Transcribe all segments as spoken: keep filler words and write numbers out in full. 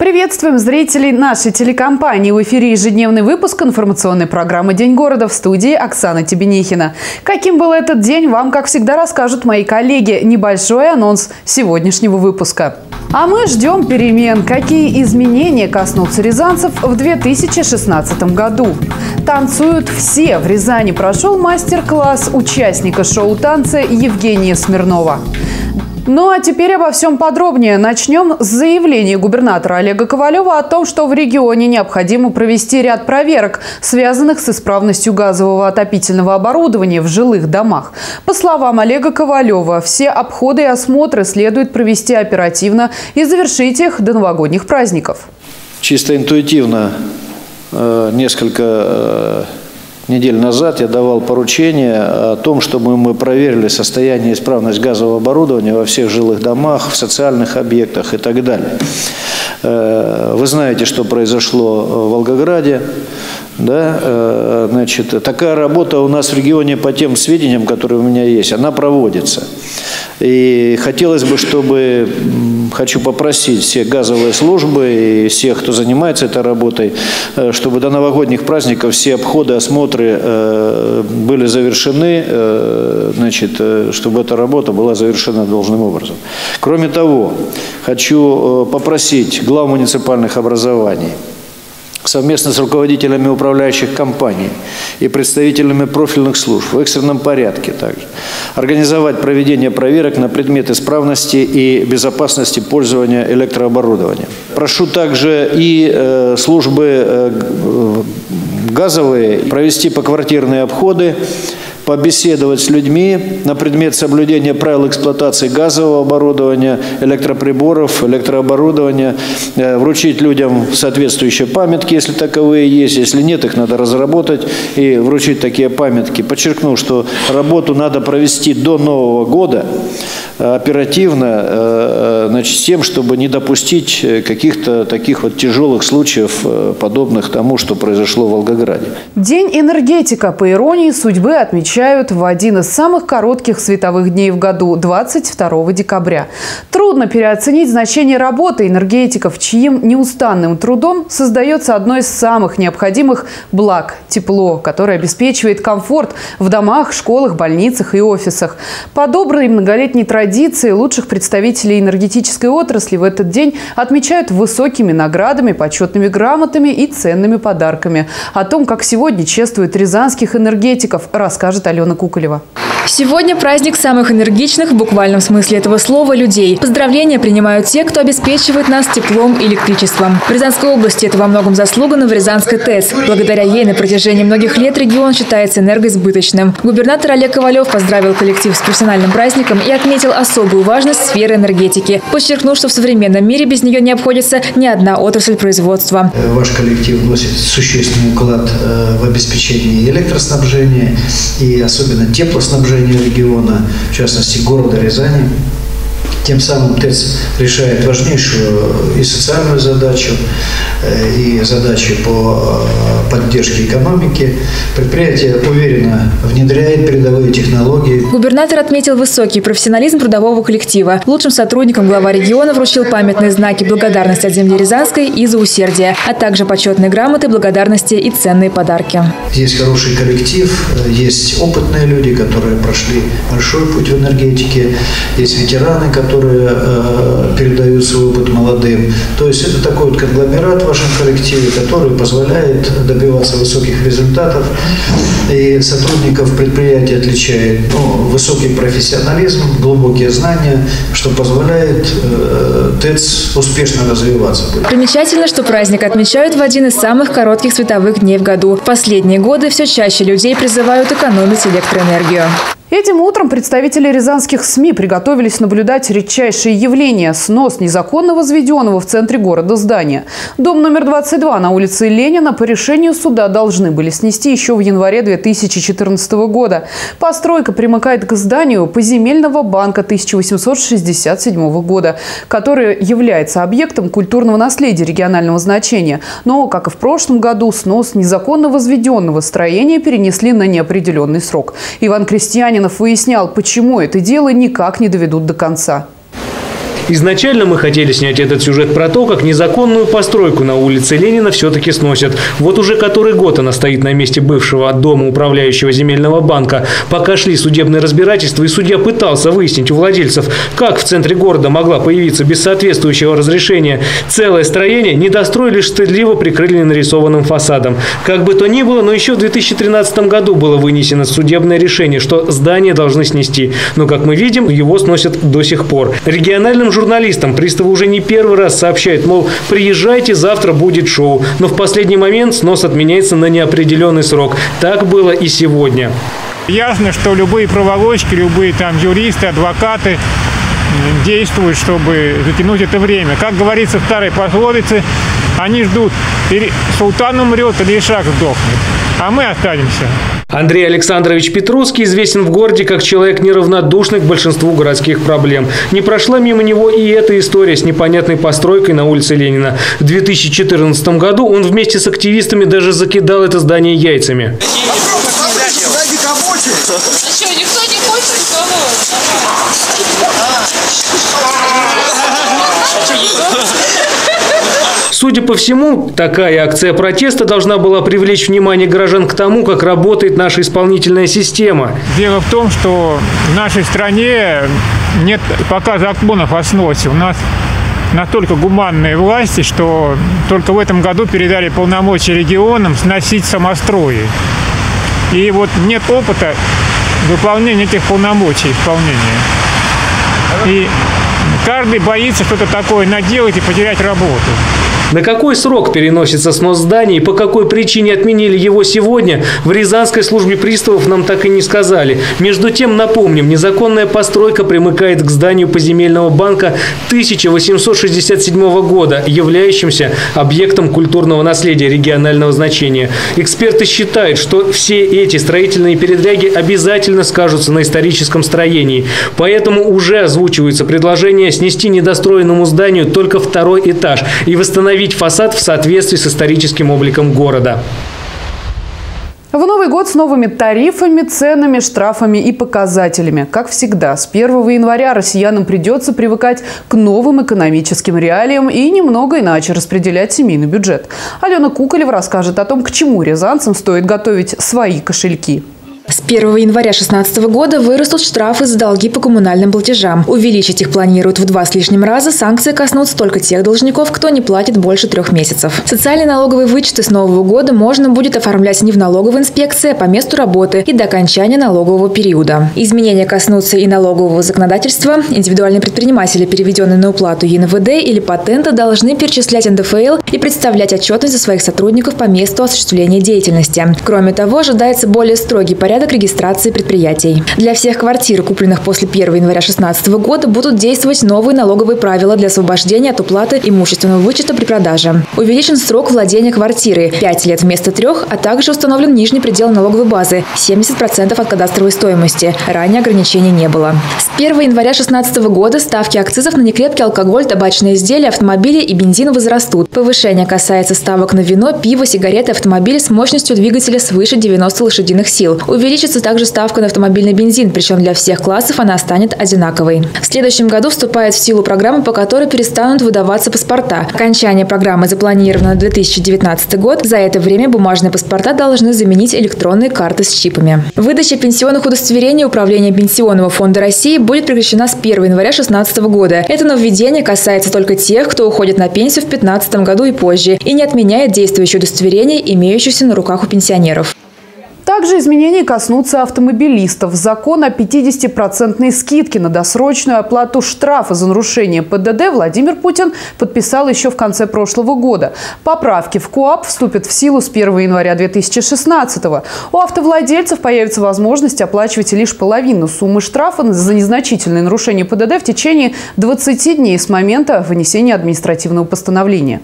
Приветствуем зрителей нашей телекомпании. В эфире ежедневный выпуск информационной программы «День города», в студии Оксана Тебенихина. Каким был этот день, вам, как всегда, расскажут мои коллеги. Небольшой анонс сегодняшнего выпуска. А мы ждем перемен. Какие изменения коснутся рязанцев в две тысячи шестнадцатом году? Танцуют все. В Рязани прошел мастер-класс участника шоу «Танцы» Евгения Смирнова. Ну а теперь обо всем подробнее. Начнем с заявления губернатора Олега Ковалева о том, что в регионе необходимо провести ряд проверок, связанных с исправностью газового отопительного оборудования в жилых домах. По словам Олега Ковалева, все обходы и осмотры следует провести оперативно и завершить их до новогодних праздников. Чисто интуитивно несколько недель назад я давал поручение о том, чтобы мы проверили состояние и исправность газового оборудования во всех жилых домах, в социальных объектах и так далее. Вы знаете, что произошло в Волгограде. Да? Значит, такая работа у нас в регионе, по тем сведениям, которые у меня есть, она проводится. И хотелось бы, чтобы, хочу попросить всех газовые службы и всех, кто занимается этой работой, чтобы до новогодних праздников все обходы, осмотры э, были завершены, э, значит, чтобы эта работа была завершена должным образом. Кроме того, хочу попросить глав муниципальных образований совместно с руководителями управляющих компаний и представителями профильных служб в экстренном порядке также организовать проведение проверок на предмет исправности и безопасности пользования электрооборудованием. Прошу также и э, службы э, газовые провести поквартирные обходы, побеседовать с людьми на предмет соблюдения правил эксплуатации газового оборудования, электроприборов, электрооборудования, вручить людям соответствующие памятки, если таковые есть. Если нет, их надо разработать и вручить такие памятки. Подчеркну, что работу надо провести до Нового года оперативно, значит, с тем, чтобы не допустить каких-то таких вот тяжелых случаев, подобных тому, что произошло в Волгограде. День энергетика, по иронии судьбы, отмечают в один из самых коротких световых дней в году – двадцать второго декабря. Трудно переоценить значение работы энергетиков, чьим неустанным трудом создается одно из самых необходимых благ – тепло, которое обеспечивает комфорт в домах, школах, больницах и офисах. По доброй многолетней традиции лучших представителей энергетической отрасли в этот день отмечают высокими наградами, почетными грамотами и ценными подарками. О том, как сегодня чествуют рязанских энергетиков, расскажет Алена Куколева. Сегодня праздник самых энергичных в буквальном смысле этого слова людей. Поздравления принимают те, кто обеспечивает нас теплом и электричеством. В Рязанской области это во многом заслуга Новорязанской ТЭЦ. Благодаря ей на протяжении многих лет регион считается энергоизбыточным. Губернатор Олег Ковалев поздравил коллектив с профессиональным праздником и отметил особую важность сферы энергетики, подчеркнув, что в современном мире без нее не обходится ни одна отрасль производства. Ваш коллектив вносит существенный вклад в обеспечение электроснабжения и особенно теплоснабжения региона, в частности города Рязани. Тем самым ТЭЦ решает важнейшую и социальную задачу, и задачи по поддержке экономики. Предприятие уверенно внедряет передовые технологии. Губернатор отметил высокий профессионализм трудового коллектива. Лучшим сотрудникам глава региона вручил памятные знаки благодарности от земли Рязанской и за усердие, а также почетные грамоты, благодарности и ценные подарки. Есть хороший коллектив, есть опытные люди, которые прошли большой путь в энергетике, есть ветераны, которые которые э, передают свой опыт молодым. То есть это такой вот конгломерат в вашем коллективе, который позволяет добиваться высоких результатов. И сотрудников предприятия отличает ну, высокий профессионализм, глубокие знания, что позволяет э, ТЭЦ успешно развиваться. Примечательно, что праздник отмечают в один из самых коротких световых дней в году. В последние годы все чаще людей призывают экономить электроэнергию. Этим утром представители рязанских СМИ приготовились наблюдать редчайшие явления – снос незаконно возведенного в центре города здания. Дом номер двадцать два на улице Ленина по решению суда должны были снести еще в январе две тысячи четырнадцатого года. Постройка примыкает к зданию поземельного банка тысяча восемьсот шестьдесят седьмого года, который является объектом культурного наследия регионального значения. Но, как и в прошлом году, снос незаконно возведенного строения перенесли на неопределенный срок. Иван Крестьянинов выяснял, почему это дело никак не доведут до конца. Изначально мы хотели снять этот сюжет про то, как незаконную постройку на улице Ленина все-таки сносят. Вот уже который год она стоит на месте бывшего дома управляющего земельного банка. Пока шли судебные разбирательства, и судья пытался выяснить у владельцев, как в центре города могла появиться без соответствующего разрешения целое строение, недострой лишь стыдливо прикрыли нарисованным фасадом. Как бы то ни было, но еще в две тысячи тринадцатом году было вынесено судебное решение, что здание должны снести. Но, как мы видим, его сносят до сих пор. Региональным журналистам приставы уже не первый раз сообщают, мол, приезжайте, завтра будет шоу. Но в последний момент снос отменяется на неопределенный срок. Так было и сегодня. Ясно, что любые проволочки, любые там юристы, адвокаты действуют, чтобы затянуть это время. Как говорится в старой пословице, они ждут, или султан умрет, или Ишак сдохнет, а мы останемся. Андрей Александрович Петрусский известен в городе как человек, неравнодушный к большинству городских проблем. Не прошла мимо него и эта история с непонятной постройкой на улице Ленина. В две тысячи четырнадцатом году он вместе с активистами даже закидал это здание яйцами. А что, никто не хочет, Судя по всему, такая акция протеста должна была привлечь внимание горожан к тому, как работает наша исполнительная система. Дело в том, что в нашей стране нет пока законов о сносе. У нас настолько гуманные власти, что только в этом году передали полномочия регионам сносить самострои. И вот нет опыта выполнения этих полномочий, исполнения. И каждый боится что-то такое наделать и потерять работу. На какой срок переносится снос зданий и по какой причине отменили его сегодня, в Рязанской службе приставов нам так и не сказали. Между тем, напомним, незаконная постройка примыкает к зданию поземельного банка тысяча восемьсот шестьдесят седьмого года, являющимся объектом культурного наследия регионального значения. Эксперты считают, что все эти строительные передряги обязательно скажутся на историческом строении. Поэтому уже озвучивается предложение снести недостроенному зданию только второй этаж и восстановить фасад в соответствии с историческим обликом города. В Новый год с новыми тарифами, ценами, штрафами и показателями. Как всегда, с первого января россиянам придется привыкать к новым экономическим реалиям и немного иначе распределять семейный бюджет. Алена Куколева расскажет о том, к чему рязанцам стоит готовить свои кошельки. С первого января две тысячи шестнадцатого года вырастут штрафы за долги по коммунальным платежам. Увеличить их планируют в два с лишним раза. Санкции коснутся только тех должников, кто не платит больше трех месяцев. Социальные налоговые вычеты с Нового года можно будет оформлять не в налоговой инспекции, а по месту работы и до окончания налогового периода. Изменения коснутся и налогового законодательства. Индивидуальные предприниматели, переведенные на уплату Е Н В Д или патента, должны перечислять Н Д Ф Л и представлять отчетность за своих сотрудников по месту осуществления деятельности. Кроме того, ожидается более строгий порядок регистрации предприятий. Для всех квартир, купленных после первого января две тысячи шестнадцатого года, будут действовать новые налоговые правила для освобождения от уплаты имущественного вычета при продаже. Увеличен срок владения квартиры – пять лет вместо трех, а также установлен нижний предел налоговой базы – семьдесят процентов от кадастровой стоимости. Ранее ограничений не было. С первого января две тысячи шестнадцатого года ставки акцизов на некрепкий алкоголь, табачные изделия, автомобили и бензин возрастут. Повышение касается ставок на вино, пиво, сигареты, автомобили с мощностью двигателя свыше девяноста лошадиных сил. Увеличится также ставка на автомобильный бензин, причем для всех классов она станет одинаковой. В следующем году вступает в силу программа, по которой перестанут выдаваться паспорта. Окончание программы запланировано на две тысячи девятнадцатый год. За это время бумажные паспорта должны заменить электронные карты с чипами. Выдача пенсионных удостоверений Управления Пенсионного фонда России будет прекращена с первого января две тысячи шестнадцатого года. Это нововведение касается только тех, кто уходит на пенсию в две тысячи пятнадцатом году и позже, и не отменяет действующие удостоверения, имеющиеся на руках у пенсионеров. Также изменений коснутся автомобилистов. Закон о пятидесятипроцентной скидке на досрочную оплату штрафа за нарушение П Д Д Владимир Путин подписал еще в конце прошлого года. Поправки в КоАП вступят в силу с первого января две тысячи шестнадцатого. У автовладельцев появится возможность оплачивать лишь половину суммы штрафа за незначительные нарушения П Д Д в течение двадцати дней с момента вынесения административного постановления.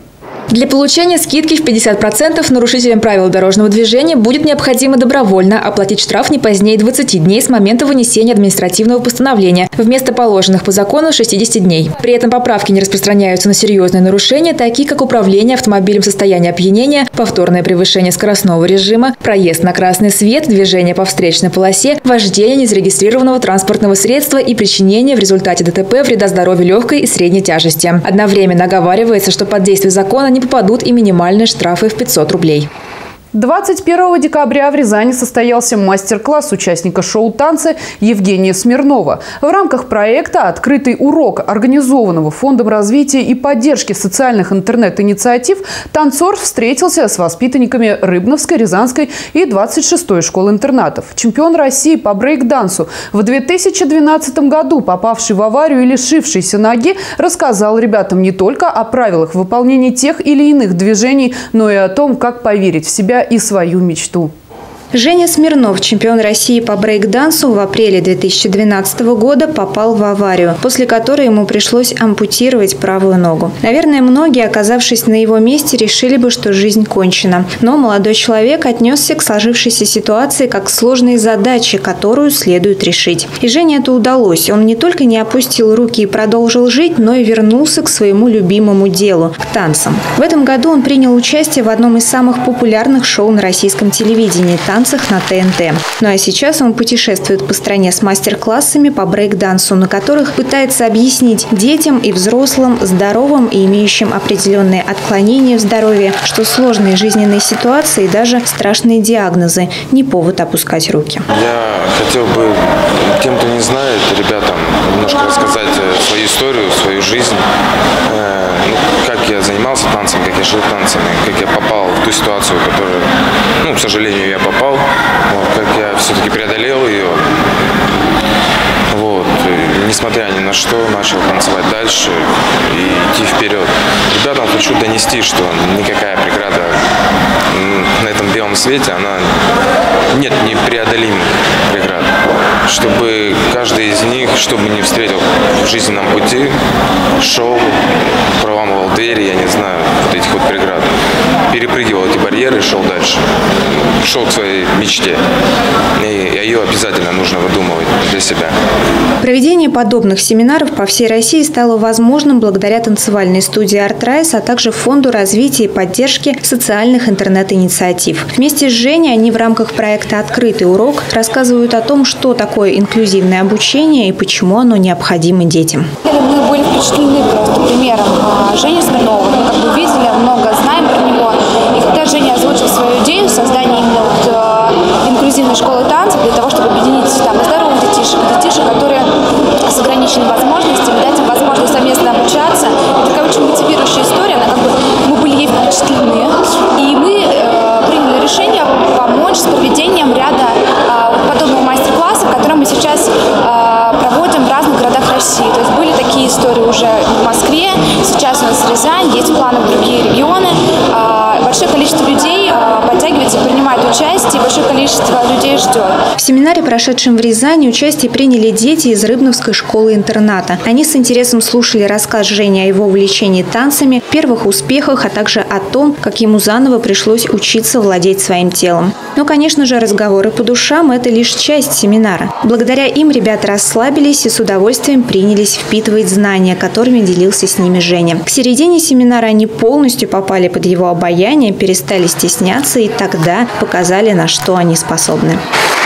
Для получения скидки в пятьдесят процентов нарушителям правил дорожного движения будет необходимо добровольно оплатить штраф не позднее двадцати дней с момента вынесения административного постановления, вместо положенных по закону шестидесяти дней. При этом поправки не распространяются на серьезные нарушения, такие как управление автомобилем в состоянии опьянения, повторное превышение скоростного режима, проезд на красный свет, движение по встречной полосе, вождение незарегистрированного транспортного средства и причинение в результате ДТП вреда здоровью легкой и средней тяжести. Одновременно оговаривается, что под действие закона не попадут и минимальные штрафы в пятьсот рублей. двадцать первого декабря в Рязани состоялся мастер-класс участника шоу «Танцы» Евгения Смирнова. В рамках проекта «Открытый урок», организованного Фондом развития и поддержки социальных интернет-инициатив, танцор встретился с воспитанниками Рыбновской, Рязанской и двадцать шестой школ-интернатов. Чемпион России по брейк-дансу, в две тысячи двенадцатом году попавший в аварию и лишившийся ноги, рассказал ребятам не только о правилах выполнения тех или иных движений, но и о том, как поверить в себя и свою мечту. Женя Смирнов, чемпион России по брейк-дансу, в апреле две тысячи двенадцатого года попал в аварию, после которой ему пришлось ампутировать правую ногу. Наверное, многие, оказавшись на его месте, решили бы, что жизнь кончена. Но молодой человек отнесся к сложившейся ситуации как к сложной задаче, которую следует решить. И Жене это удалось. Он не только не опустил руки и продолжил жить, но и вернулся к своему любимому делу – к танцам. В этом году он принял участие в одном из самых популярных шоу на российском телевидении – танцах на Тэ Эн Тэ. Ну а сейчас он путешествует по стране с мастер-классами по брейк-дансу, на которых пытается объяснить детям и взрослым, здоровым и имеющим определенные отклонения в здоровье, что сложные жизненные ситуации и даже страшные диагнозы – не повод опускать руки. Я хотел бы тем, кто не знает, ребятам немножко рассказать свою историю, свою жизнь, э, ну, как я занимался танцем, как я жил танцами, как я попал в ту ситуацию, в которую, ну, к сожалению, я попал. Вот, как я все-таки преодолел ее, вот, и, несмотря ни на что, начал танцевать дальше и идти вперед. Ребятам хочу донести, что никакая преграда на этом белом свете, она нет непреодолимых преград. Чтобы каждый из них, чтобы не встретил в жизненном пути, шел, проламывал двери, я не знаю, вот этих вот преград, перепрыгивал эти барьеры и шел дальше. Шел к своей мечте. И ее обязательно нужно выдумывать для себя. Проведение подобных семинаров по всей России стало возможным благодаря танцевальной студии «Артрайс», а также Фонду развития и поддержки социальных интернет-инициатив. Вместе с Женей они в рамках проекта «Открытый урок» рассказывают о том, что такое инклюзивное обучение и почему оно необходимо детям. Мы были впечатлены просто примером Жени Смирнова. Мы как бы видели, много знаем про него. И когда Женя озвучил свою идею создания именно вот, э, инклюзивной школы танцев для того, чтобы объединить там здоровых детишек, детишек, которые с ограниченными возможностями, дать им возможность совместно обучаться. Это такая очень мотивирующая история. Она, как бы, мы были ей впечатлены. И мы э, приняли решение помочь с проведением ряда э, подобного мастер-класса, который мы сейчас э, проводим в разных городах России. То есть были такие истории уже в Москве, сейчас у нас Рязань, есть планы в другие регионы. Большое количество людей подтягивается, принимает участие, большое количество людей ждет. В семинаре, прошедшем в Рязани, участие приняли дети из Рыбновской школы-интерната. Они с интересом слушали рассказ Жени о его увлечении танцами, первых успехах, а также о том, как ему заново пришлось учиться владеть своим телом. Но, конечно же, разговоры по душам – это лишь часть семинара. Благодаря им ребята расслабились и с удовольствием принялись впитывать знания, которыми делился с ними Женя. К середине семинара они полностью попали под его обаяние, перестали стесняться и тогда показали, на что они способны.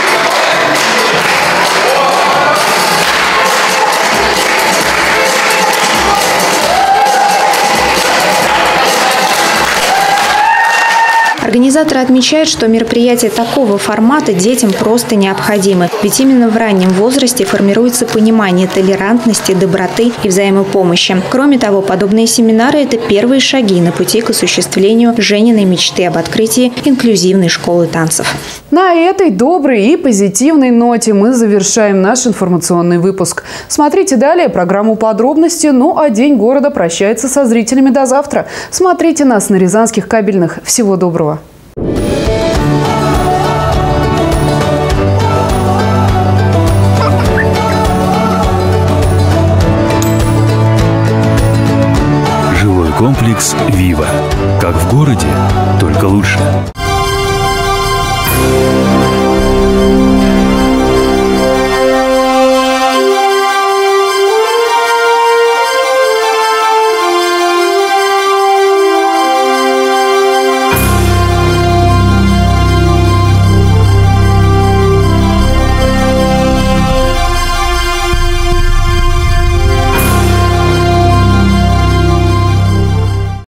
Организаторы отмечают, что мероприятия такого формата детям просто необходимы. Ведь именно в раннем возрасте формируется понимание толерантности, доброты и взаимопомощи. Кроме того, подобные семинары – это первые шаги на пути к осуществлению Жениной мечты об открытии инклюзивной школы танцев. На этой доброй и позитивной ноте мы завершаем наш информационный выпуск. Смотрите далее программу «Подробности». Ну а День города прощается со зрителями до завтра. Смотрите нас на рязанских кабельных. Всего доброго. Жилой комплекс Бокс Вива. Как в городе, только лучше.